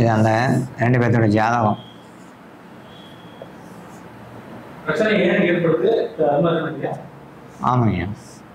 இது அந்த 2 பேர்த்தோட ஜாதகம். பிரச்சனை ஏன் ஏற்படுது? ஆமாங்க.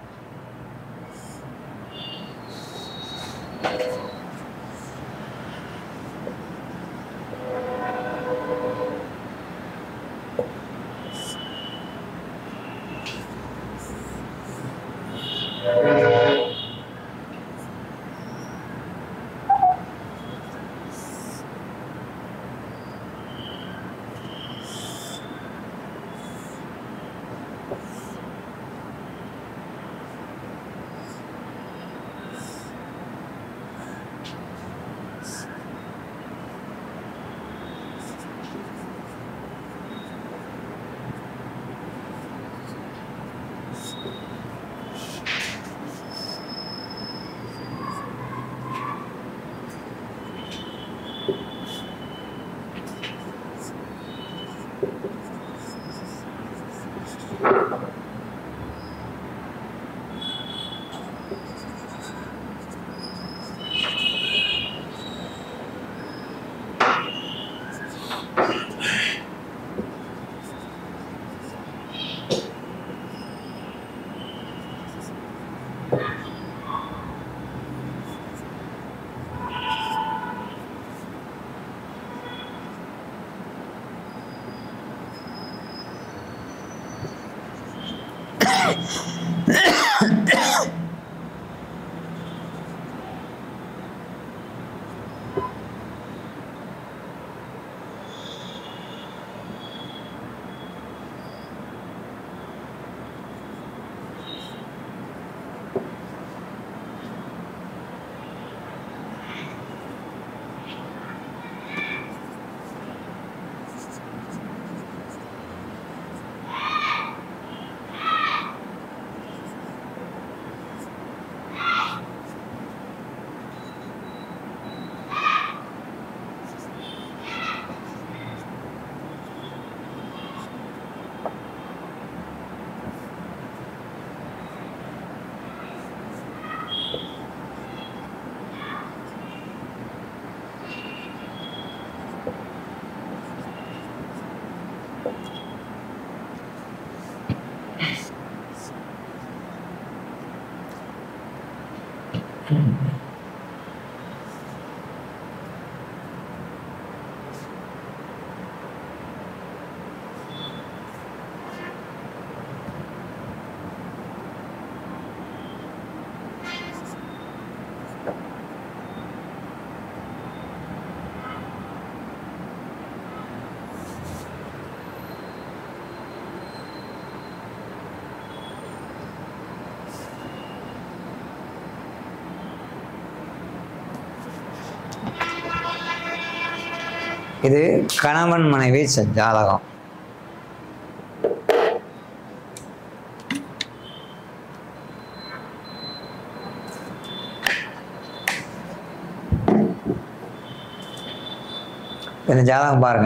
இது கணவன் மனைவி ஜாதகம். இந்த ஜாதகம் பாருங்க.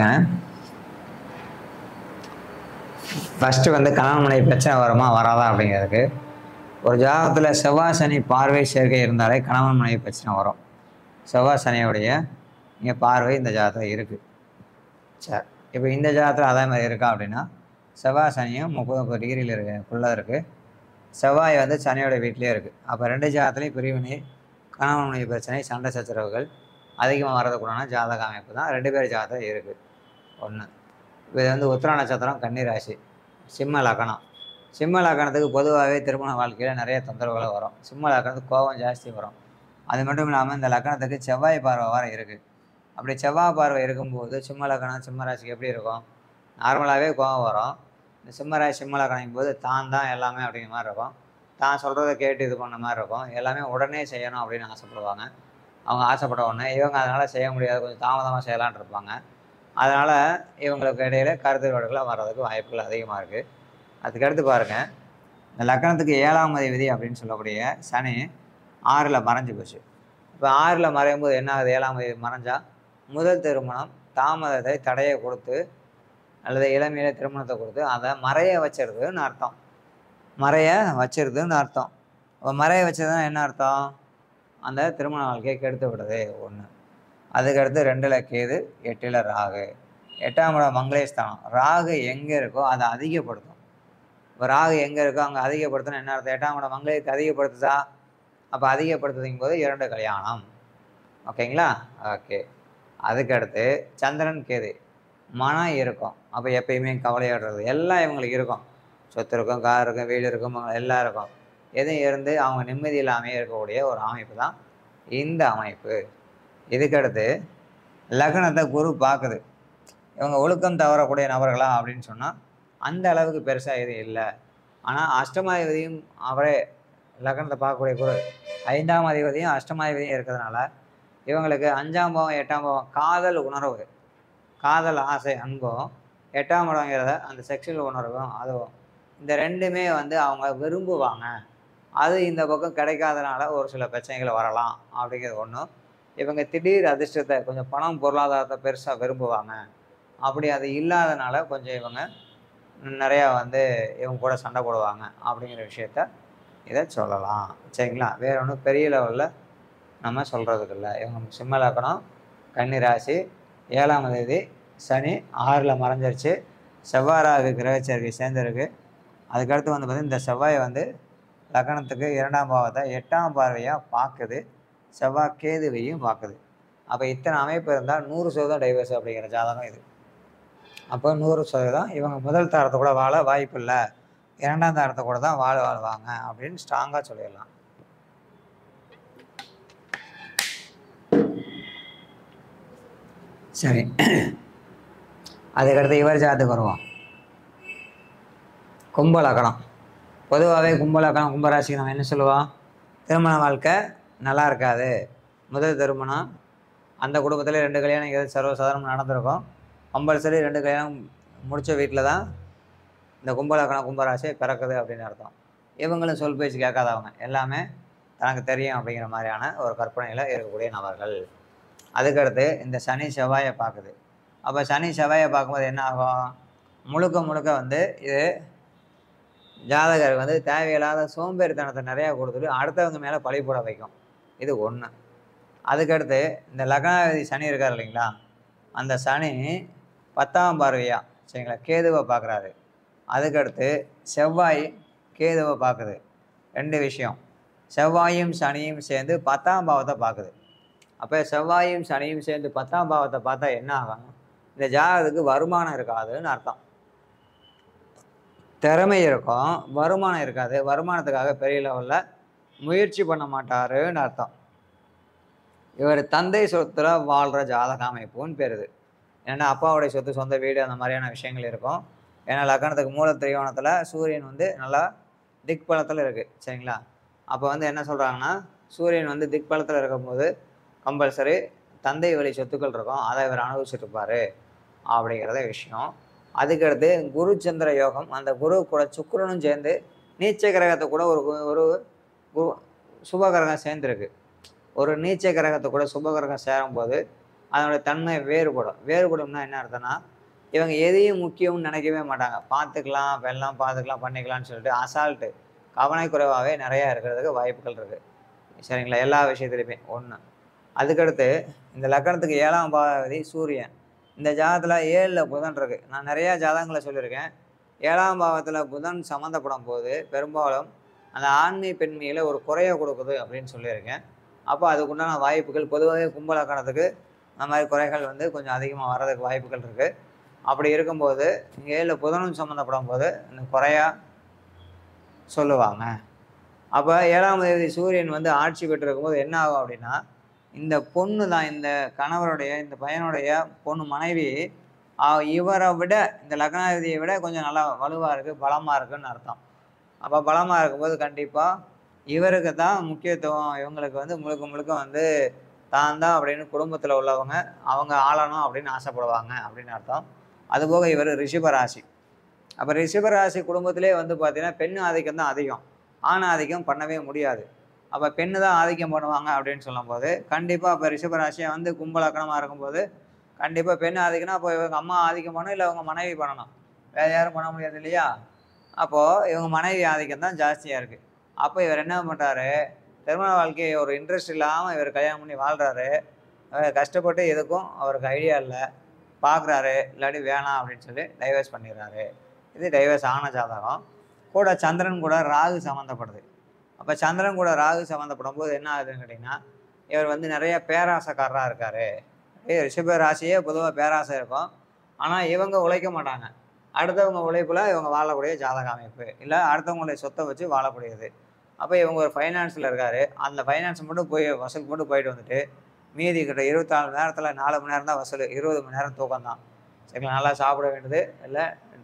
ஃபஸ்ட்டு கணவன் மனைவி பிரச்சனை வருமா வராதா அப்படிங்கிறதுக்கு ஒரு ஜாதகத்தில் செவ்வாய் சனி பார்வை சேர்க்கை இருந்தாலே கணவன் மனைவி பிரச்சனை வரும். செவ்வாய் சனியோடைய இங்கே பார்வை இந்த ஜாதகம் இருக்குது. சரி, இப்போ இந்த ஜாதகத்தில் அதே மாதிரி இருக்கா அப்படின்னா செவ்வாய் சனியும் 30 டிகிரியில் இருக்குள்ளே இருக்குது. செவ்வாய் சனியோட வீட்டிலே இருக்குது. அப்போ 2 ஜாதகத்துலேயும் பிரிவினை, கணவன் மனைவி பிரச்சனை, சண்டை சச்சரவுகள் அதிகமாக வரதுக்குள்ளான ஜாதக அமைப்பு தான் 2 பேர் ஜாதகம் இருக்குது. ஒன்று, இப்போ இது உத்திர நட்சத்திரம், கன்னி ராசி, சிம்ம லக்னம். சிம்ம லக்னத்துக்கு பொதுவாகவே திருமண வாழ்க்கையில் நிறைய தொந்தரவுகள் வரும். சிம்ம லக்னத்துக்கு கோபம் ஜாஸ்தி வரும். அது மட்டும் இல்லாமல் இந்த லக்னத்துக்கு செவ்வாய் பார்வை வர இருக்குது. அப்படி செவ்வாய் பார்வை இருக்கும்போது சிம்ம லக்னம் சிம்ம ராசிக்கு எப்படி இருக்கும்? நார்மலாகவே கோபம் வரும். இந்த சிம்ம ராசி சிம்ம லக்னம் போது தான் எல்லாமே அப்படிங்கிற மாதிரி இருக்கும். தான் சொல்கிறத கேட்டு இது பண்ண மாதிரி இருக்கும். எல்லாமே உடனே செய்யணும் அப்படின்னு ஆசைப்படுவாங்க. அவங்க ஆசைப்பட உடனே இவங்க அதனால் செய்ய முடியாது, கொஞ்சம் தாமதமாக செய்யலான் இருப்பாங்க. அதனால் இவங்களுக்கு இடையில கருத்து வேறுபாடுகளாக வர்றதுக்கு வாய்ப்புகள் அதிகமாக இருக்குது. அதுக்கடுத்து பாருங்கள், இந்த லக்னத்துக்கு 7ஆம் அதிபதி அப்படின்னு சொல்லக்கூடிய சனி 6ல் மறைஞ்சு போச்சு. இப்போ 6ல் மறையும் போது என்ன ஆகுது? 7ஆம் அதிபதி மறைஞ்சால் முதல் திருமணம் தாமதத்தை தடையை கொடுத்து அல்லது இளமையில திருமணத்தை கொடுத்து அதை மறைய வச்சிருதுன்னு அர்த்தம். மறைய வச்சிருதுன்னு அர்த்தம். இப்போ மறைய வச்சதுன்னா என்ன அர்த்தம்? அந்த திருமண வாழ்க்கையை கெடுத்து விடுது ஒன்று. அதுக்கடுத்து 2ல் கேது, 8ல் ராகு. 8ஆம் இடம் மங்களேஸ்தானம். ராகு எங்கே இருக்கோ அதை அதிகப்படுத்தும். இப்போ ராகு எங்கே இருக்கோ அங்கே அதிகப்படுத்தணும். என்ன அர்த்தம்? 8ஆம் இடம் மங்களேருக்கு அதிகப்படுத்துதா? அப்போ அதிகப்படுத்தும் போது 2 கல்யாணம். ஓகேங்களா? ஓகே. அதுக்கடுத்து சந்திரன் கேது மனம் இருக்கும். அப்போ எப்பயுமே கவலையாடுறது எல்லாம் இவங்களுக்கு இருக்கும். சொத்து இருக்கும், கார் இருக்கும், வீடு இருக்கும், எல்லாம் இருக்கும். எதுவும் இருந்து அவங்க நிம்மதி இல்லாமல் இருக்கக்கூடிய ஒரு அமைப்பு தான் இந்த அமைப்பு. இதுக்கடுத்து லக்னத்தை குரு பார்க்குது. இவங்க ஒழுக்கம் தவறக்கூடிய நபர்களா அப்படின்னு சொன்னால் அந்த அளவுக்கு பெருசாக எதுவும் இல்லை. ஆனால் அஷ்டமாதிபதியும் அவரே லக்னத்தை பார்க்கக்கூடிய குரு 5ஆம் அதிபதியும் அஷ்டமாதிபதியும் இருக்கிறதுனால இவங்களுக்கு 5ஆம் பாவம் 8ஆம் பாவம் காதல் உணர்வு, காதல் ஆசை அன்பும், 8ஆம் இடங்கிறத அந்த செக்ஷுவல் உணர்வும் அதுவும் இந்த ரெண்டுமே அவங்க விரும்புவாங்க. அது இந்த பக்கம் கிடைக்காதனால ஒரு சில பிரச்சனைகள் வரலாம் அப்படிங்கிறது ஒன்றும். இவங்க திடீர் அதிர்ஷ்டத்தை கொஞ்சம் பணம் பொருளாதாரத்தை பெருசாக விரும்புவாங்க. அப்படி அது இல்லாதனால கொஞ்சம் இவங்க நிறையா இவங்க கூட சண்டை போடுவாங்க அப்படிங்கிற விஷயத்த இதை சொல்லலாம். சரிங்களா? வேற ஒன்றும் பெரிய லெவலில் நம்ம சொல்கிறதுக்கு இல்லை. இவங்க சிம்ம லக்னம், கன்னி ராசி, 7ஆம் தேதி சனி 6ல் மறைஞ்சிருச்சு. செவ்வாய் ராகு கிரகச்சேர்க்கை சேர்ந்துருக்கு. அதுக்கடுத்து பார்த்தீங்கன்னா இந்த செவ்வாய் லக்னத்துக்கு 2ஆம் பாவத்தை 8ஆம் பார்வையாக பார்க்குது. செவ்வாய் கேதுவையும் பார்க்குது. அப்போ இத்தனை அமைப்பு இருந்தால் 100% டைவர்ஸ் அப்படிங்கிற ஜாதகம் இது. அப்போ 100% இவங்க முதல் தாரத்தை கூட வாழ வாய்ப்பு இல்லை, 2ஆம் தாரத்தை கூட தான் வாழ்வாங்க அப்படின்னு ஸ்ட்ராங்காக சொல்லிடலாம். சரி, அதுக்கடுத்து இவர் ஜாதத்துக்கு வருவோம். கும்ப லக்னம். பொதுவாகவே கும்ப லக்னம் கும்பராசிக்கு நம்ம என்ன சொல்லுவோம்? திருமண வாழ்க்கை நல்லா இருக்காது. முதல் திருமணம் அந்த குடும்பத்தில் 2 கல்யாணம் எதாவது சர்வசாதாரணம் நடந்திருக்கும். கம்பல்சரி 2 கல்யாணம் முடித்த வீட்டில் தான் இந்த கும்ப லக்னம் கும்பராசி பிறக்குது அப்படின்னு அர்த்தம். இவங்களும் சொல் பேச்சு கேட்காதவங்க, எல்லாமே தனக்கு தெரியும் அப்படிங்கிற மாதிரியான ஒரு கற்பனையில் இருக்கக்கூடிய நபர்கள். அதுக்கடுத்து இந்த சனி செவ்வாயை பார்க்குது. அப்போ சனி செவ்வாயை பார்க்கும்போது என்ன ஆகும்? முழுக்க முழுக்க இது ஜாதகர் தேவையில்லாத சோம்பேறித்தனத்தை நிறையா கொடுத்துட்டு அடுத்தவங்க மேலே பழி போட வைக்கும். இது ஒன்று. அதுக்கடுத்து இந்த லக்னாதிபதி சனி இருக்கார் இல்லைங்களா, அந்த சனி 10ஆம் பார்வையா சரிங்களா கேதுவை பார்க்குறாரு. அதுக்கடுத்து செவ்வாய் கேதுவை பார்க்குது. 2 விஷயம். செவ்வாயும் சனியும் சேர்ந்து 10ஆம் பாவத்தை பார்க்குது. அப்போ செவ்வாயும் சனியும் சேர்ந்து 10ஆம் பாவத்தை பார்த்தா என்ன ஆகும்? இந்த ஜாதகத்துக்கு வருமானம் இருக்காதுன்னு அர்த்தம். திறமை இருக்கும், வருமானம் இருக்காது. வருமானத்துக்காக பெரிய லெவலில் முயற்சி பண்ண மாட்டாருன்னு அர்த்தம். இவர் தந்தை சொத்துல வாழ்கிற ஜாதக அமைப்புன்னு பேருது. ஏன்னா அப்பாவுடைய சொத்து, சொந்த வீடு, அந்த மாதிரியான விஷயங்கள் இருக்கும். ஏன்னா லக்னத்துக்கு மூல திரிகோணத்தில் சூரியன் நல்லா திக்பலத்தில் இருக்குது. சரிங்களா? அப்போ என்ன சொல்கிறாங்கன்னா, சூரியன் திக்பலத்தில் இருக்கும்போது கம்பல்சரி தந்தை வழி சொத்துக்கள் இருக்கும், அதை இவர் அனுபவிச்சுட்ருப்பார் அப்படிங்கிறத விஷயம். அதுக்கடுத்து குரு சந்திர யோகம். அந்த குரு கூட சுக்கிரனும் சேர்ந்து நீச்ச கிரகத்தை கூட ஒரு சுபகிரகம் சேர்ந்துருக்கு. ஒரு நீச்ச கிரகத்தை கூட சுபகிரகம் சேரும்போது அதனுடைய தன்மை வேறுபடும். வேறுபடும்னா என்ன அர்த்தம்னா, இவங்க எதையும் முக்கியம்னு நினைக்கவே மாட்டாங்க. பார்த்துக்கலாம், வெள்ளம் பார்த்துக்கலாம், பண்ணிக்கலாம்னு சொல்லிட்டு அசால்ட்டு கவனக்குறைவாகவே நிறையா இருக்கிறதுக்கு வாய்ப்புகள் இருக்குது. சரிங்களா? எல்லா விஷயத்துலையுமே ஒன்று. அதுக்கடுத்து இந்த லக்னத்துக்கு 7ஆம் பாவதி சூரியன். இந்த ஜாதகத்தில் 7ல் புதன் இருக்குது. நான் நிறையா ஜாதகங்களை சொல்லியிருக்கேன். 7ஆம் பாவத்தில் புதன் சம்மந்தப்படும் போது பெரும்பாலும் அந்த ஆண்மை பெண்மையில் ஒரு குறைய கொடுக்குது அப்படின்னு சொல்லியிருக்கேன். அப்போ அதுக்குண்டான வாய்ப்புகள் பொதுவாகவே கும்ப லக்னத்துக்கு அந்த மாதிரி குறைகள் கொஞ்சம் அதிகமாக வர்றதுக்கு வாய்ப்புகள் இருக்குது. அப்படி இருக்கும்போது இங்கே 7ல் புதனும் சம்மந்தப்படும் போது இந்த குறையாக சொல்லுவாங்க. அப்போ 7ஆம் தேதி சூரியன் ஆட்சி பெற்றிருக்கும்போது என்ன ஆகும் அப்படின்னா, இந்த பொண்ணு தான், இந்த கணவருடைய, இந்த பையனுடைய பொண்ணு மனைவி இவரை விட, இந்த லக்னாதிபதியை விட கொஞ்சம் நல்லா வலுவாக இருக்குது, பலமாக இருக்குதுன்னு அர்த்தம். அப்போ பலமாக இருக்கும்போது கண்டிப்பாக இவருக்கு தான் முக்கியத்துவம். இவங்களுக்கு முழுக்க முழுக்க தான் தான் அப்படின்னு குடும்பத்தில் உள்ளவங்க அவங்க ஆளணும் அப்படின்னு ஆசைப்படுவாங்க அப்படின்னு அர்த்தம். அதுபோக இவர் ரிஷபராசி. அப்போ ரிஷபராசி குடும்பத்திலே பார்த்தீங்கன்னா பெண் ஆதிக்கம் தான் அதிகம், ஆண் ஆதிக்கம் பண்ணவே முடியாது. அப்போ பெண்ணு தான் ஆதிக்கம் பண்ணுவாங்க அப்படின்னு சொல்லும்போது கண்டிப்பாக இப்போ ரிஷபராசியை கும்ப லக்னமாக இருக்கும்போது கண்டிப்பாக பெண் ஆதிக்கம்னா அப்போ இவங்க அம்மா ஆதிக்கம் பண்ணணும், இல்லை இவங்க மனைவி பண்ணணும், வேறு யாரும் பண்ண முடியாது இல்லையா? அப்போது இவங்க மனைவி ஆதிக்கம் தான் ஜாஸ்தியாக இருக்குது. அப்போ இவர் என்ன பண்ணுறாரு, திருமண வாழ்க்கையை ஒரு இன்ட்ரெஸ்ட் இல்லாமல் இவர் கல்யாணம் பண்ணி வாழ்கிறாரு. கஷ்டப்பட்டு எதுக்கும் அவருக்கு ஐடியா இல்லை, பார்க்குறாரு, இல்லாட்டி வேணாம் அப்படின்னு சொல்லி டைவர்ஸ் பண்ணிடுறாரு. இது டைவர்ஸ் ஆன ஜாதகம். கூட சந்திரன் கூட ராகு சம்மந்தப்படுது. அப்போ சந்திரன் கூட ராகு சம்மந்தப்படும் போது என்ன ஆகுதுன்னு கேட்டிங்கன்னா, இவர் வந்து நிறைய பேராசைக்காரராக இருக்கார். ரிஷப ராசியே பொதுவாக பேராசை இருக்கும். ஆனால் இவங்க உழைக்க மாட்டாங்க. அடுத்தவங்க உழைப்பில் இவங்க வாழக்கூடிய ஜாதக அமைப்பு, இல்லை அடுத்தவங்களுடைய சொத்தை வச்சு வாழக்கூடியது. அப்போ இவங்க ஒரு ஃபைனான்ஸில் இருக்கார். அந்த ஃபைனான்ஸ் மட்டும் போய் வசூலுக்கு மட்டும் போயிட்டு வந்துட்டு மீதி கிட்ட 24 மணி நேரத்தில் 4 மணி நேரம் தான் வசூல், 20 மணி நேரம் தூக்கம் தான். சரிங்களா? நல்லா சாப்பிட வேண்டியது, இல்லை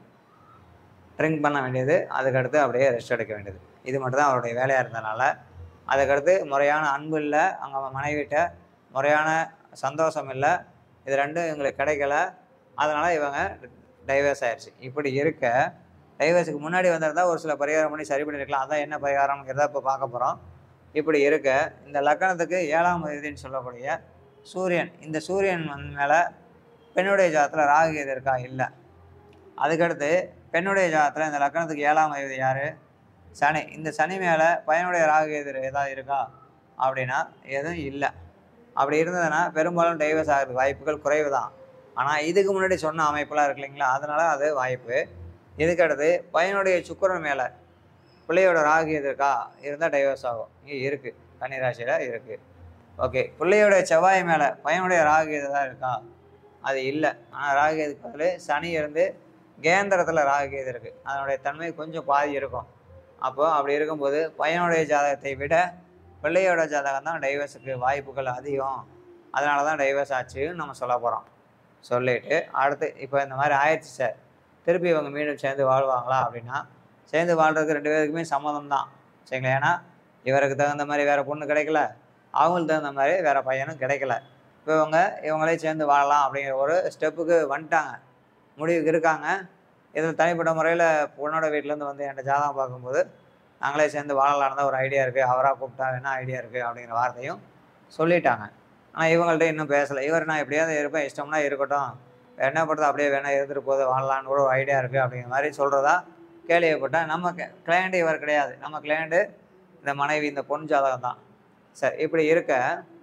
ட்ரிங்க் பண்ண வேண்டியது, அதுக்கடுத்து அப்படியே ரெஸ்ட் எடுக்க வேண்டியது. இது மட்டும் தான் அவருடைய வேலையாக இருந்ததுனால அதுக்கடுத்து முறையான அன்பு இல்லை, அவங்க மனைவிட்ட முறையான சந்தோஷம் இல்லை, இது ரெண்டும் எங்களுக்கு கிடைக்கல. அதனால் இவங்க டைவர்ஸ் ஆயிடுச்சு. இப்படி இருக்க டைவர்ஸுக்கு முன்னாடி வந்திருந்தால் ஒரு சில பரிகாரம் பண்ணி சரி பண்ணியிருக்கலாம். அதான் என்ன பரிகாரம்ங்கிறத இப்போ பார்க்க போகிறோம். இப்படி இருக்க இந்த லக்கணத்துக்கு 7ஆம் அதிபதினு சொல்லக்கூடிய சூரியன், இந்த சூரியன் மேலே பெண்ணுடைய ஜாதகத்தில் ராகு எது இருக்கா? இல்லை. அதுக்கடுத்து பெண்ணுடைய ஜாதகத்தில் இந்த லக்கணத்துக்கு 7ஆம் அதிபதி யார்? சனி. இந்த சனி மேலே பையனுடைய ராகு எது ஏதாவது இருக்கா அப்படின்னா எதுவும் இல்லை. அப்படி இருந்ததுன்னா பெரும்பாலும் டைவர்ஸ் ஆகிறதுக்கு வாய்ப்புகள் குறைவு தான். ஆனால் இதுக்கு முன்னாடி சொன்ன அமைப்பெல்லாம் இருக்கு இல்லைங்களா, அதனால் அது வாய்ப்பு. இதுக்கடுத்து பையனுடைய சுக்கிரன் மேலே பிள்ளையோட ராகு எது இருக்கா? இருந்தால் டைவர்ஸ் ஆகும். இங்கே இருக்குது, கன்னிராசியில் இருக்குது. ஓகே. பிள்ளையோட செவ்வாய் மேலே பையனுடைய ராகு எது தான் இருக்கா? அது இல்லை. ஆனால் ராகு எதுக்கு பதில் சனி இருந்து கேந்திரத்தில் ராகு எது இருக்குது, அதனுடைய தன்மை கொஞ்சம் பாதி இருக்கும். அப்போது அப்படி இருக்கும்போது பையனுடைய ஜாதகத்தை விட பிள்ளையோட ஜாதகம் தான் டைவர்ஸுக்கு வாய்ப்புகள் அதிகம். அதனால தான் டைவர்ஸ் ஆச்சுன்னு நம்ம சொல்ல போகிறோம். சொல்லிவிட்டு அடுத்து இப்போ இந்த மாதிரி ஆயிடுச்சு சார், திருப்பி இவங்க மீண்டும் சேர்ந்து வாழ்வாங்களா அப்படின்னா சேர்ந்து வாழ்றதுக்கு 2 பேருக்குமே சம்மதம் தான். சரிங்களா? ஏன்னா இவருக்கு தகுந்த மாதிரி வேறு பொண்ணு கிடைக்கல, அவங்களுக்கு தகுந்த மாதிரி வேறு பையனும் கிடைக்கல. இப்போ இவங்களே சேர்ந்து வாழலாம் அப்படிங்கிற ஒரு ஸ்டெப்புக்கு வந்துட்டாங்க, முடிவுக்கு இருக்காங்க. இதில் தனிப்பட்ட முறையில் பொண்ணோட வீட்டிலேருந்து வந்து என்கிட்ட ஜாதகம் பார்க்கும்போது நாங்களே சேர்ந்து வாழலான்னு தான் ஒரு ஐடியா இருக்குது, அவராக கூப்பிட்டா என்ன ஐடியா இருக்குது அப்படிங்கிற வார்த்தையும் சொல்லிட்டாங்க. ஆனால் இவங்கள்ட்ட இன்னும் பேசலை. இவர் நான் எப்படியாவது இருப்பேன், இஷ்டம்னா இருக்கட்டும், என்ன பண்ணுறது அப்படியே வேணால் இருந்துட்டு போது, வாழலான்னு கூட ஒரு ஐடியா இருக்குது அப்படிங்கிற மாதிரி சொல்கிறதா கேள்விப்பட்டேன். நம்ம கிளையண்ட்டு இவர் கிடையாது, நம்ம கிளையண்ட்டு இந்த மனைவி, இந்த பொன் ஜாதகம் தான். சரி, இப்படி இருக்க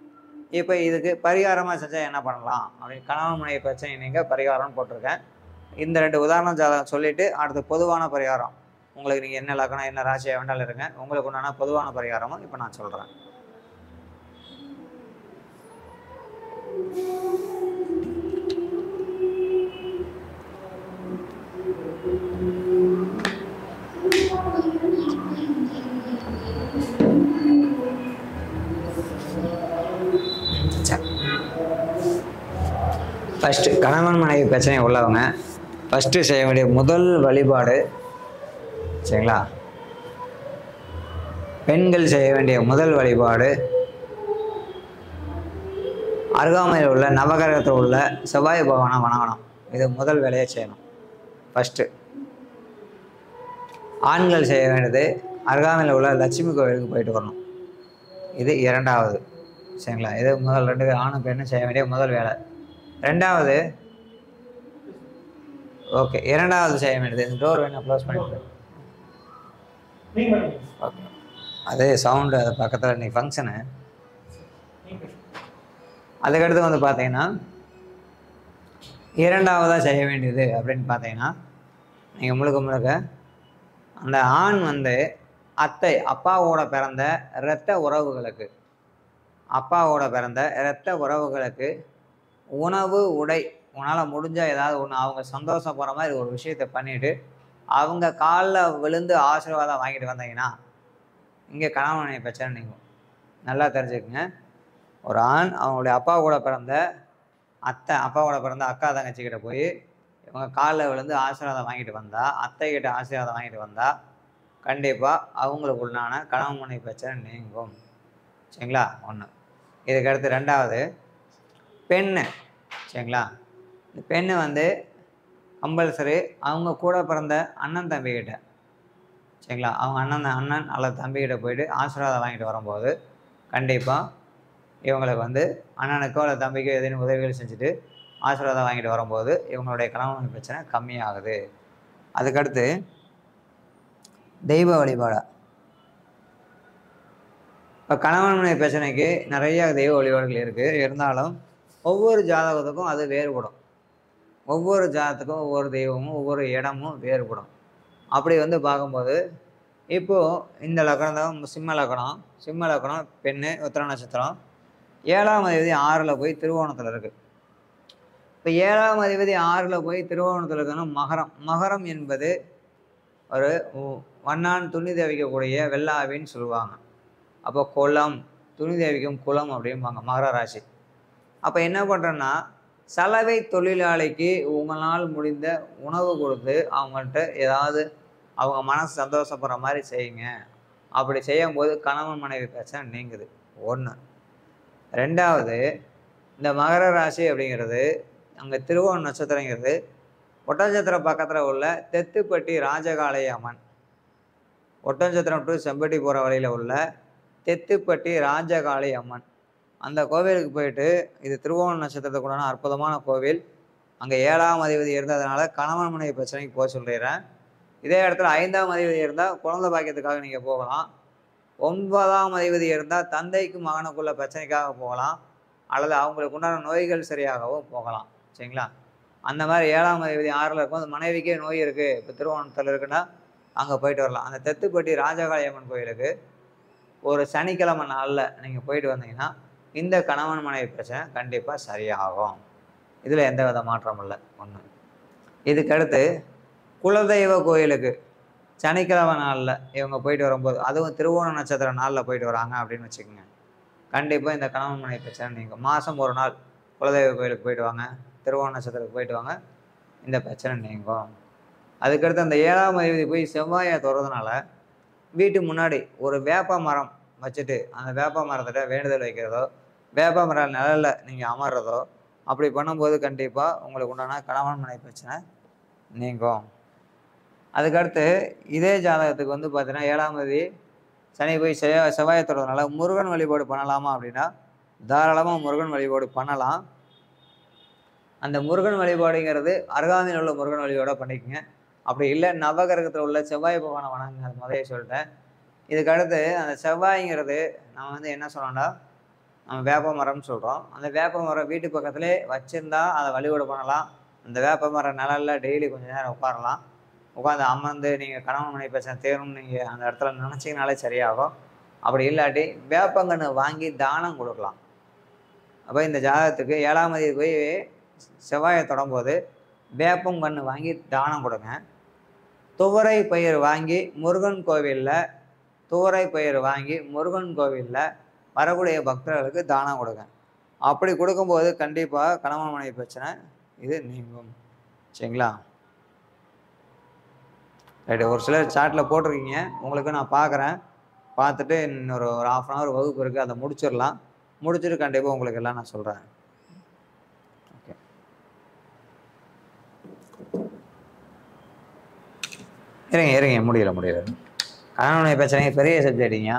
இப்போ இதுக்கு பரிகாரமாக செஞ்சால் என்ன பண்ணலாம் அப்படின்னு கணவன் மனைவி பிரச்சனை நீங்கள் பரிகாரம்னு போட்டிருக்கேன். இந்த 2 உதாரணம் ஜாதகம் சொல்லிவிட்டு அடுத்து பொதுவான பரிகாரம், உங்களுக்கு நீங்கள் என்ன லக்கணம் என்ன ராசியாக வேண்டாலும் இருங்க, உங்களுக்கு உண்டான பொதுவான பரிகாரமும் இப்போ நான் சொல்கிறேன். ஃபஸ்ட்டு கணவன் மனைவி பிரச்சனை உள்ளவங்க ஃபஸ்ட்டு செய்ய வேண்டிய முதல் வழிபாடு, சரிங்களா, பெண்கள் செய்ய வேண்டிய முதல் வழிபாடு அருகாமையில் உள்ள நவகிரகத்தில் உள்ள செவ்வாய் பகவானை வணங்கணும். இது முதல் வேலையை செய்யணும். ஃபஸ்ட்டு ஆண்கள் செய்ய வேண்டியது அருகாமையில் உள்ள லட்சுமி கோவிலுக்கு போயிட்டு வரணும். இது 2வது. சரிங்களா? இது முதல் 2 ஆணும் பெண்ணும் செய்ய வேண்டிய முதல் வேலை. 2வது ஓகே 2வது செய்ய வேண்டியது, இந்த டோர் வேணும் க்ளோஸ் பண்ணிவிட்டு. ஓகே, அதே சவுண்டு அது பக்கத்தில் இன்னைக்கு ஃபங்க்ஷனு. அதுக்கடுத்து வந்து பார்த்தீங்கன்னா 2வதாக செய்ய வேண்டியது அப்படின்னு பார்த்தீங்கன்னா, நீங்கள் முழுக்க அந்த ஆண் வந்து அத்தை அப்பாவோட பிறந்த இரத்த உறவுகளுக்கு உணவு உடை உன்னால் முடிஞ்சால் ஏதாவது ஒன்று அவங்க சந்தோஷப்படுற மாதிரி ஒரு விஷயத்தை பண்ணிவிட்டு அவங்க காலில் விழுந்து ஆசீர்வாதம் வாங்கிட்டு வந்தீங்கன்னா இங்கே கணவன் மனைவி பிரச்சனை நீங்கும். நல்லா தெரிஞ்சுக்குங்க. ஒரு ஆண் அவங்களுடைய அப்பாவோட பிறந்த அக்கா தங்கச்சிக்கிட்ட போய் இவங்க காலில் விழுந்து ஆசீர்வாதம் வாங்கிட்டு வந்தால், அத்தைக்கிட்ட ஆசீர்வாதம் வாங்கிட்டு வந்தால் கண்டிப்பாக அவங்களுக்கு உண்டான கணவன் மனைவி பிரச்சனை நீங்கும். சரிங்களா? 1. இதுக்கடுத்து 2வது பெண்ணு. சரிங்களா? இந்த பெண்ணு வந்து கம்பல்சரி அவங்க கூட பிறந்த அண்ணன் தம்பிக்கிட்ட, சரிங்களா, அவங்க அண்ணன் அல்லது தம்பிக்கிட்ட போயிட்டு ஆசீர்வாதம் வாங்கிட்டு வரும்போது கண்டிப்பாக இவங்களுக்கு வந்து அண்ணனுக்கோ அல்லது தம்பிக்கோ ஏதேனும் உதவிகள் செஞ்சுட்டு ஆசீர்வாதம் வாங்கிட்டு வரும்போது இவங்களுடைய கணவன் பிரச்சனை கம்மியாகுது. அதுக்கடுத்து தெய்வ வழிபாடு. இப்போ கணவன் பிரச்சனைக்கு நிறைய தெய்வ வழிபாடுகள் இருக்குது. இருந்தாலும் ஒவ்வொரு ஜாதகத்துக்கும் அது வேறுபடும். ஒவ்வொரு ஜாதகத்துக்கும் ஒவ்வொரு தெய்வமும் ஒவ்வொரு இடமும் வேறுபடும். அப்படி வந்து பார்க்கும்போது இப்போது இந்த லக்னம் தான் சிம்ம லக்னம். சிம்ம லக்னம் பெண்ணு, உத்திர நட்சத்திரம். 7ஆம் அதிபதி 6ல் போய் திருவோணத்தில் இருக்குது. இப்போ 7ஆம் அதிபதி 6ல் போய் திருவோணத்தில் இருக்குன்னா மகரம். மகரம் என்பது ஒரு வண்ணான் துணி தேவிக்கக்கூடிய வெள்ளாவின்னு சொல்லுவாங்க. அப்போ குளம், துணி தேவிக்கும் குளம் அப்படிம்பாங்க மகர ராசி. அப்போ என்ன பண்ணுறேன்னா, சலவை தொழிலாளிக்கு உங்களால் முடிந்த உணவு கொடுத்து அவங்கள்ட்ட ஏதாவது அவங்க மனசு சந்தோஷப்படுற மாதிரி செய்யுங்க. அப்படி செய்யும்போது கணவன் மனைவி பிரச்சனை நீங்குது. 1. 2வது, இந்த மகர ராசி அப்படிங்கிறது அங்கே திருவோண நட்சத்திரங்கிறது ஒட்டஞ்சத்திரம் பக்கத்தில் உள்ள தெத்துப்பட்டி ராஜகாளி அம்மன். ஒட்டஞ்சத்திரம் டு செம்பட்டி போகிற வழியில் உள்ள தெத்துப்பட்டி ராஜகாளி அம்மன். அந்த கோவிலுக்கு போயிட்டு, இது திருவோண நட்சத்திரத்துக்குண்டான அற்புதமான கோவில். அங்கே 7ஆம் அதிபதி இருந்ததுனால கணவன் மனைவி பிரச்சனைக்கு போக சொல்லிடுறேன். இதே இடத்துல 5ஆம் அதிபதி இருந்தால் குழந்தை பாக்கியத்துக்காக நீங்கள் போகலாம். 9ஆம் அதிபதி இருந்தால் தந்தைக்கு மகனுக்குள்ள பிரச்சனைக்காக போகலாம். அல்லது அவங்களுக்கு உண்டான நோய்கள் சரியாகவும் போகலாம். சரிங்களா? அந்த மாதிரி 7ஆம் அதிபதி 6ல் இருக்கும். அந்த மனைவிக்கே நோய் இருக்குது, இப்போ திருவோணத்தில் இருக்குன்னா அங்கே போயிட்டு வரலாம். அந்த தெத்துப்பட்டி ராஜகாளி அம்மன் கோயிலுக்கு ஒரு சனிக்கிழமை நாளில் நீங்கள் போயிட்டு வந்தீங்கன்னா இந்த கணவன் மனைவி பிரச்சனை கண்டிப்பாக சரியாகும். இதில் எந்த வித மாற்றமும் இல்லை. 1. இதுக்கடுத்து குலதெய்வ கோயிலுக்கு சனிக்கிழமை நாளில் இவங்க போயிட்டு வரும்போது, அதுவும் திருவோண நட்சத்திர நாளில் போயிட்டு வராங்க அப்படின்னு வச்சுக்கோங்க, கண்டிப்பாக இந்த கணவன் மனைவி பிரச்சனை நீங்கள் மாதம் ஒரு நாள் குலதெய்வ கோயிலுக்கு போயிட்டு வாங்க, திருவோண நட்சத்திரத்துக்கு போயிட்டு வாங்க, இந்த பிரச்சனை நீங்கும். அதுக்கடுத்து அந்த 7ஆம் அதிபதி போய் செவ்வாயை தொடர்றதுனால வீட்டு முன்னாடி ஒரு வேப்ப மரம் வச்சுட்டு அந்த வேப்ப மரத்திட்ட வேண்டுதல் வைக்கிறதோ, வேப்ப மரம் நிழலில் நீங்கள் அமர்றதோ அப்படி பண்ணும்போது கண்டிப்பாக உங்களுக்கு உண்டான கணவன் மனைவி பிரச்சனை நீங்கும். அதுக்கடுத்து இதே ஜாதகத்துக்கு வந்து பார்த்தீங்கன்னா 7ஆம் தேதி சனி போய் செவ்வாயை தொடர்றதுனால முருகன் வழிபாடு பண்ணலாமா அப்படின்னா தாராளமாக முருகன் வழிபாடு பண்ணலாம். அந்த முருகன் வழிபாடுங்கிறது அருகாமையில் உள்ள முருகன் வழிபாட பண்ணிக்கோங்க. அப்படி இல்லை நவகிரகத்தில் உள்ள செவ்வாய் பகவானை வணங்குங்க. அது முதலே சொல்லிட்டேன். இதுக்கடுத்து அந்த செவ்வாய்ங்கிறது நம்ம வந்து என்ன சொல்லணும்னா, நம்ம வேப்ப மரம்னு சொல்கிறோம். அந்த வேப்ப மரம் வீட்டு பக்கத்துலேயே வச்சுருந்தா அதை வழிபாடு பண்ணலாம். அந்த வேப்ப மரம் நிழலில் டெய்லி கொஞ்சம் நேரம் உட்காரலாம். உட்காந்து அமர்ந்து நீங்கள் கணவன் மனைவி பிரச்சனை தேரணும்னு நீங்கள் அந்த இடத்துல நினச்சிங்கனாலே சரியாகும். அப்படி இல்லாட்டி வேப்பங்கன்று வாங்கி தானம் கொடுக்கலாம். அப்போ இந்த ஜாதகத்துக்கு 7ஆம் தேதி போய் செவ்வாயை தொடரும்போது வேப்பங்கன்று வாங்கி தானம் கொடுங்க. துவரை பயிர் வாங்கி முருகன் கோவிலில் வரக்கூடிய பக்தர்களுக்கு தானம் கொடுங்க. அப்படி கொடுக்கும்போது கண்டிப்பாக கணவன் மனைவி பிரச்சனை இது நீங்கும். சரிங்களா? ரைட்டு. ஒரு சிலர் சாட்டில் போட்டிருக்கீங்க, உங்களுக்கு நான் பார்க்குறேன். பார்த்துட்டு இன்னொரு 1/2 hour வகுப்பு இருக்குது, அதை முடிச்சிடலாம். முடிச்சுட்டு கண்டிப்பாக உங்களுக்கு எல்லாம் நான் சொல்கிறேன். ஓகே. இருங்க முடியல. கணவன் மனைவி பிரச்சனை பெரிய சப்ஜெக்டிங்க.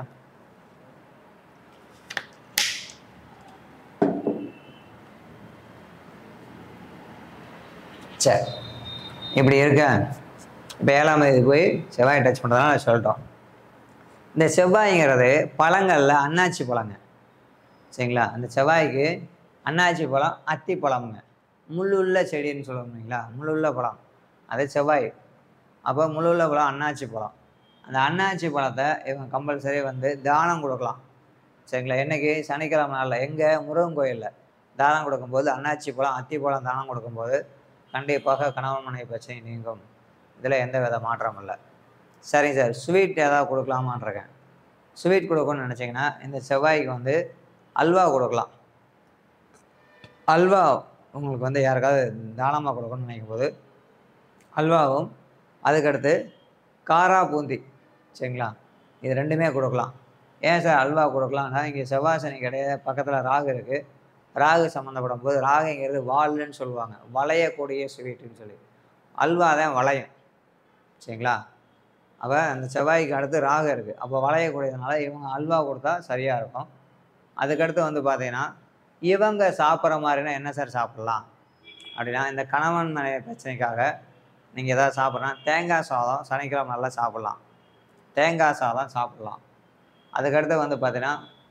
சரி, இப்படி இருக்க. இப்போ 7ஆம் தேதி போய் செவ்வாய் டச் பண்ணுறதுனால சொல்லிட்டோம். இந்த செவ்வாய்ங்கிறது பழங்களில் அன்னாச்சி பழங்க. சரிங்களா? அந்த செவ்வாய்க்கு அன்னாச்சி பழம், அத்தி பழம்ங்க. முள்ளுள்ள செடின்னு சொல்லுவீங்களா, முள்ளுள்ள பழம், அது செவ்வாய். அப்போ முள்ளுள்ள பழம் அன்னாச்சி பழம். அந்த அன்னாச்சி பழத்தை இவங்க கம்பல்சரி வந்து தானம் கொடுக்கலாம். சரிங்களா? என்றைக்கு? சனிக்கிழமை நாளில் எங்கள் முருகன் கோயிலில் தானம் கொடுக்கும்போது அன்னாச்சி பழம், அத்தி பழம் தானம் கொடுக்கும்போது கண்டிப்பாக கணவன் மனைவி பிரச்சனை நீங்கும். இதில் எந்த வித மாற்றம் இல்லை. சரிங்க சார், ஸ்வீட் ஏதாவது கொடுக்கலாமான் இருக்கேன். ஸ்வீட் கொடுக்கணும்னு நினச்சிங்கன்னா இந்த செவ்வாய்க்கு வந்து அல்வா கொடுக்கலாம். அல்வா உங்களுக்கு வந்து யாருக்காவது தானமாக கொடுக்கணும்னு நினைக்கும் போது அல்வாவும், அதுக்கடுத்து காரா பூந்தி, சரிங்களா, இது 2மே கொடுக்கலாம். ஏன் சார் அல்வா கொடுக்கலாம்னா, இங்கே செவ்வாய் சனி கிடையாது, பக்கத்தில் ராகு இருக்குது. ராகு சம்மந்தப்படும் போது ராகுங்கிறது வால்னு சொல்லுவாங்க, வளையக்கூடிய ஸ்வீட்டுன்னு சொல்லி. அல்வா தான் வளையம். சரிங்களா? அப்போ அந்த செவ்வாய்க்கு அடுத்து ராகு இருக்குது, அப்போ வளையக்கூடியதுனால இவங்க அல்வா கொடுத்தா சரியாக இருக்கும். அதுக்கடுத்து வந்து பார்த்தீங்கன்னா இவங்க சாப்பிட்ற மாதிரினா என்ன சார் சாப்பிட்லாம் அப்படின்னா, இந்த கணவன் மனைவி பிரச்சனைக்காக நீங்கள் எதாவது சாப்பிட்றா தேங்காய் சாதம் சனிக்கிழமை நல்லா சாப்பிட்லாம். தேங்காய் சாதம் சாப்பிட்லாம். அதுக்கடுத்து வந்து பார்த்தீங்கன்னா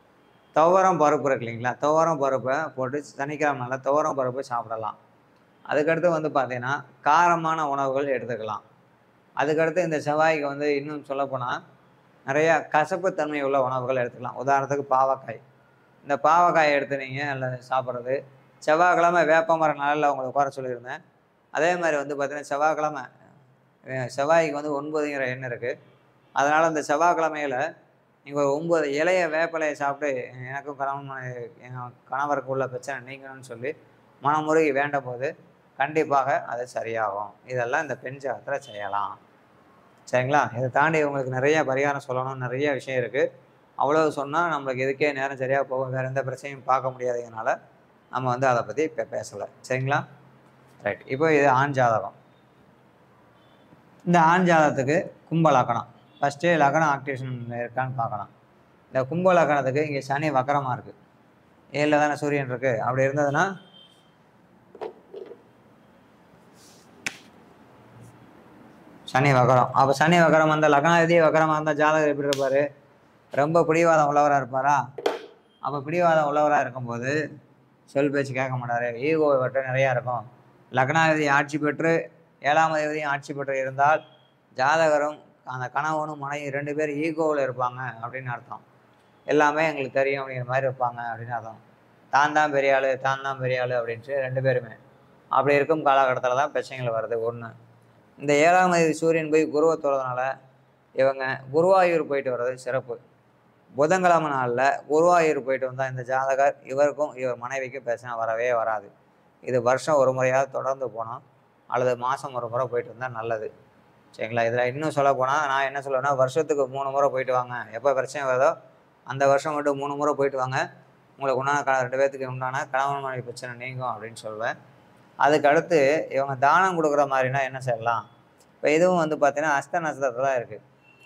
துவரம் பருப்பு இருக்கு இல்லைங்களா, துவரம் பருப்பை போட்டு சனிக்கிழமை நாளில் துவரம் பருப்பு சாப்பிடலாம். அதுக்கடுத்து வந்து பார்த்தீங்கன்னா காரமான உணவுகள் எடுத்துக்கலாம். அதுக்கடுத்து இந்த செவ்வாய்க்கு வந்து இன்னும் சொல்லப்போனால் நிறையா கசப்புத்தன்மை உள்ள உணவுகள் எடுத்துக்கலாம். உதாரணத்துக்கு பாவக்காய். இந்த பாவக்காயை எடுத்து நீங்கள் அல்ல சாப்பிட்றது. செவ்வாய்க்கிழமை வேப்பமரம் நாளில் உங்களுக்கு குறை சொல்லியிருந்தேன். அதே மாதிரி வந்து பார்த்தீங்கன்னா செவ்வாய்க்கிழமை செவ்வாய்க்கு வந்து 9ங்கிற எண் இருக்குது. அதனால் அந்த செவ்வாய்க்கிழமையில் நீங்கள் ஒரு 9 இலைய வேப்பிலையை சாப்பிட்டு எனக்கும் எங்கள் கணவருக்கு உள்ள பிரச்சனை நீங்கணும்னு சொல்லி மனமுருகி வேண்டும் போது கண்டிப்பாக அது சரியாகும். இதெல்லாம் இந்த பெண் ஜாதகத்தில் செய்யலாம். சரிங்களா? இதை தாண்டி உங்களுக்கு நிறைய பரிகாரம் சொல்லணும், நிறைய விஷயம் இருக்குது. அவ்வளவு சொன்னால் நம்மளுக்கு இதுக்கே நேரம் சரியாக போகும். வேறு எந்த பிரச்சனையும் பார்க்க முடியாததுனால நம்ம வந்து அதை பற்றி இப்போ பேசலை. சரிங்களா? ரைட். இப்போ இது ஆண் ஜாதகம். இந்த ஆண் ஜாதகத்துக்கு கும்ப லக்கணம். ஃபஸ்ட்டு லக்கணம் ஆக்டிவேஷன் இருக்கான்னு பார்க்கலாம். இந்த கும்ப லக்கணத்துக்கு இங்கே சனி வக்கரமாக இருக்குது. 7ல் தானே சூரியன் இருக்குது. அப்படி இருந்ததுன்னா சனி வக்கரம். அப்போ சனி வக்கரம் வந்தால் லக்னாதிபதி வக்கரமாக இருந்தால் ஜாதகர் எப்படி இருப்பார்? ரொம்ப பிடிவாதம் உள்ளவராக இருப்பாரா? அப்போ பிடிவாதம் உள்ளவராக இருக்கும்போது சொல் பேச்சு கேட்க மாட்டார். ஈகோ வட்டம் நிறையா இருக்கும். லக்னாதிபதி ஆட்சி பெற்று 7ஆம் அதிபதியும் ஆட்சி பெற்று இருந்தால் ஜாதகரும் அந்த கணவனும் மனைவி 2 பேர் ஈகோவில் இருப்பாங்க அப்படின்னு அர்த்தம். எல்லாமே எங்களுக்கு தெரியும் அப்படிங்கிற மாதிரி இருப்பாங்க அப்படின்னு அர்த்தம். தான் தான் பெரிய ஆள், தான் தான் பெரிய ஆள் அப்படின்ட்டு 2 பேருமே. அப்படி இருக்கும் காலகட்டத்தில் தான் பிரச்சனைகள் வருது. ஒன்று, இந்த 7ஆம் அதிபதி சூரியன் போய் குருவை தொடுறதுனால இவங்க குருவாயூர் போயிட்டு வர்றது சிறப்பு. புதன்கிழமை நாளில் குருவாயூர் போயிட்டு வந்தால் இந்த ஜாதகர் இவருக்கும் இவர் மனைவிக்கும் பிரச்சனை வரவே வராது. இது வருஷம் ஒரு முறையாக தொடர்ந்து போனோம், அல்லது மாதம் ஒரு முறை போயிட்டு வந்தால் நல்லது. சரிங்களா? இதில் இன்னும் சொல்ல போனால் நான் என்ன சொல்லுவேன்னா, வருஷத்துக்கு 3 முறை போயிட்டு வாங்க. எப்போ பிரச்சனை வருதோ அந்த வருஷம் மட்டும் 3 முறை போயிட்டு வாங்க. உங்களுக்கு உண்டான 2 பேர்த்துக்கு உண்டான கணவன் மனைவி பிரச்சனை நீங்கும் அப்படின்னு சொல்லுவேன். அதுக்கு அடுத்து இவங்க தானம் கொடுக்குற மாதிரினா என்ன செய்யலாம்? இப்போ இதுவும் வந்து பார்த்தீங்கன்னா அஸ்த நட்சத்திரத்தில் தான் இருக்குது.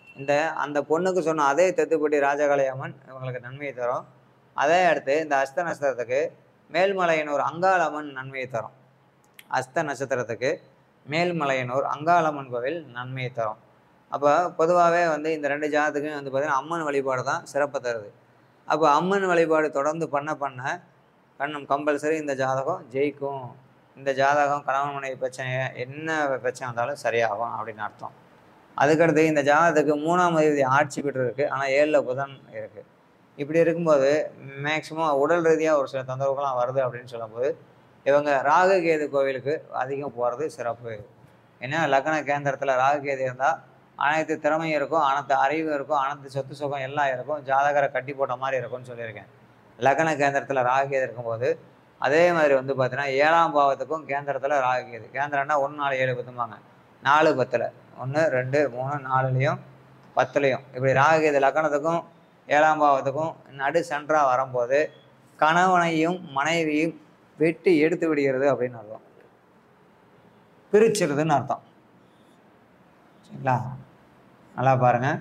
அந்த பொண்ணுக்கு சொன்ன அதே தெத்துப்பட்டி ராஜகாளி அம்மன் இவங்களுக்கு நன்மையை தரும். அதே அடுத்து இந்த அஸ்த நட்சத்திரத்துக்கு மேல்மலையனூர் அங்காளம்மன் நன்மையை தரும். அஸ்த நட்சத்திரத்துக்கு மேல்மலையனூர் அங்காளம்மன் கோவில் நன்மையை தரும். அப்போ பொதுவாகவே வந்து இந்த 2 ஜாதத்துக்கும் வந்து பார்த்திங்கன்னா அம்மன் வழிபாடு தான் சிறப்பு தருது. அப்போ அம்மன் வழிபாடு தொடர்ந்து பண்ண கம்பல்சரி இந்த ஜாதகம் ஜெயிக்கும். இந்த ஜாதகம் கணவன் மனைவி பிரச்சனை என்ன பிரச்சனை வந்தாலும் சரியாகும் அப்படின்னு அர்த்தம். அதுக்கடுத்து இந்த ஜாதகத்துக்கு 3ஆம் அதிபதி ஆட்சி பெற்று இருக்குது. ஆனால் 7ல் புதன் இருக்குது. இப்படி இருக்கும்போது மேக்சிமம் உடல் ரீதியாக ஒரு சில தொந்தரவுகள்லாம் வருது அப்படின்னு சொல்லும்போது இவங்க ராகு கேது கோவிலுக்கு அதிகம் போகிறது சிறப்பு. ஏன்னா லக்ன கேந்திரத்தில் ராகு கேது இருந்தால் அனைத்து திறமையும் இருக்கும், அனைத்து அறிவு இருக்கும், அனைத்து சொத்து சுகம் எல்லாம் இருக்கும், ஜாதகரை கட்டி போட்ட மாதிரி இருக்கும்னு சொல்லியிருக்கேன். லக்ன கேந்திரத்தில் ராகு கேது இருக்கும்போது அதே மாதிரி வந்து பார்த்தீங்கன்னா 7ஆம் பாவத்துக்கும் கேந்திரத்தில் ராகு கேது. கேந்திரம்னா 1 4 7 10 4 10 1 2 3 4லையும் 10லையும் இப்படி ராகு கேது லக்னத்துக்கும் 7ஆம் பாவத்துக்கும் நடு சென்றாக வரும்போது கணவனையும் மனைவியும் வெட்டி எடுத்து விடுகிறது அப்படின்னு அர்த்தம். பிரிச்சிருதுன்னு அர்த்தம். சரிங்களா? நல்லா பாருங்கள்,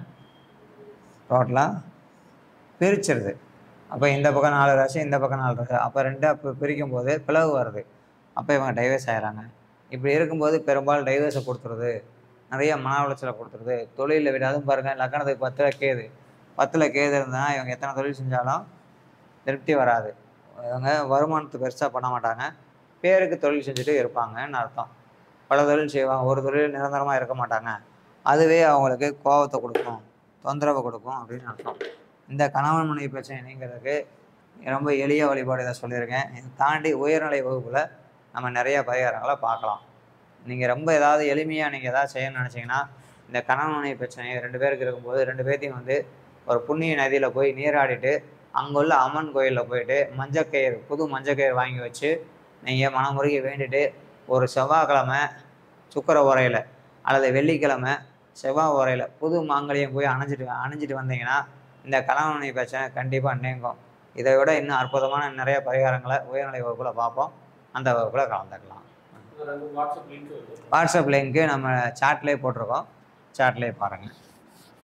டோட்டலாக பிரிச்சிருது. அப்போ இந்த பக்கம் 4 ராசி, இந்த பக்கம் 4 ராசி. அப்போ 2 பிரிக்கும் போது பிளவு வருது. அப்போ இவங்க டைவர்ஸ் ஆகிறாங்க. இப்படி இருக்கும்போது பெரும்பாலும் டைவர்ஸை கொடுத்துருது, நிறைய மன உளைச்சலை கொடுத்துருது, தொழிலில் விட. அதுவும் பாருங்கள் லக்னத்துக்கு 10ல் கேது. 10ல் கேது இருந்தால் இவங்க எத்தனை தொழில் செஞ்சாலும் திருப்தி வராது. இவங்க வருமானத்தை பெருசாக பண்ண மாட்டாங்க, பேருக்கு தொழில் செஞ்சுட்டு இருப்பாங்கன்னு அர்த்தம். பல தொழில் செய்வாங்க, ஒரு தொழில் நிரந்தரமாக இருக்க மாட்டாங்க. அதுவே அவங்களுக்கு கோபத்தை கொடுக்கும், தொந்தரவை கொடுக்கும் அப்படின்னு அர்த்தம். இந்த கணவன் மனைவி பிரச்சனை நீங்கிறதுக்கு ரொம்ப எளிய வழிபாடு இதை சொல்லியிருக்கேன். இதை தாண்டி உயர்நிலை வகுப்பில் நம்ம நிறைய பரிகாரங்களை பார்க்கலாம். நீங்கள் ரொம்ப ஏதாவது எளிமையாக நீங்கள் எதாவது செய்யணும்னு நினச்சிங்கன்னா இந்த கணவன் மனைவி பிரச்சனை 2 பேருக்கு இருக்கும்போது 2 பேர்த்தையும் வந்து ஒரு புண்ணிய நதியில் போய் நீராடிட்டு அங்கே உள்ள அம்மன் கோயிலில் போயிட்டு மஞ்சக்கயிறு, புது மஞ்சக்கயிறு வாங்கி வச்சு நீங்கள் மனமுருகி வேண்டிட்டு ஒரு செவ்வாய்க்கிழமை சுக்கர உரையில் அல்லது வெள்ளிக்கிழமை செவ்வாய் உரையில் புது மாங்கல்யம் போய் அணிஞ்சிட்டு வந்தீங்கன்னா இந்த கணவன் மனைவி பிரச்சனை கண்டிப்பாக நீங்கும். இதை விட இன்னும் அற்புதமான நிறைய பரிகாரங்களை உயர்நிலை வகுப்பில் பார்ப்போம். அந்த வகுப்பில் கலந்துக்கலாம். வாட்ஸ்அப் லிங்க்கு நம்ம சாட்லேயே போட்டிருக்கோம், சாட்லேயே பாருங்கள்.